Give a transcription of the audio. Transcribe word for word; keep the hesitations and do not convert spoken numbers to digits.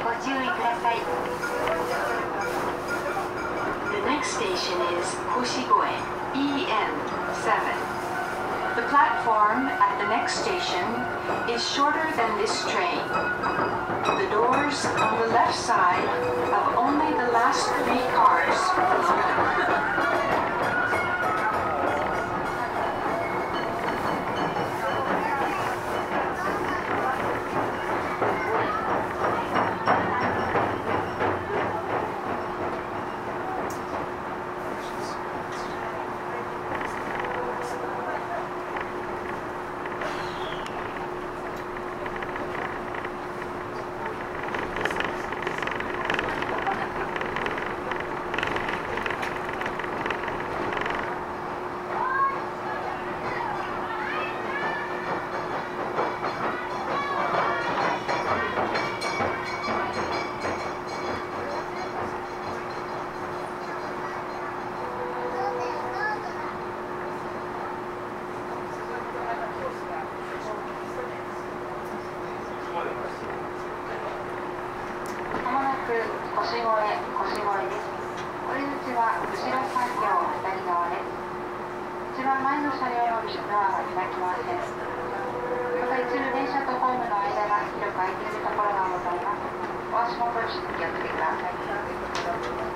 ご注意ください。The next station is Hoshigoe, E N seven. The platform at the next station is shorter than this train. The doors on the left side have only the last three cars for London. お足元に気をつけてください。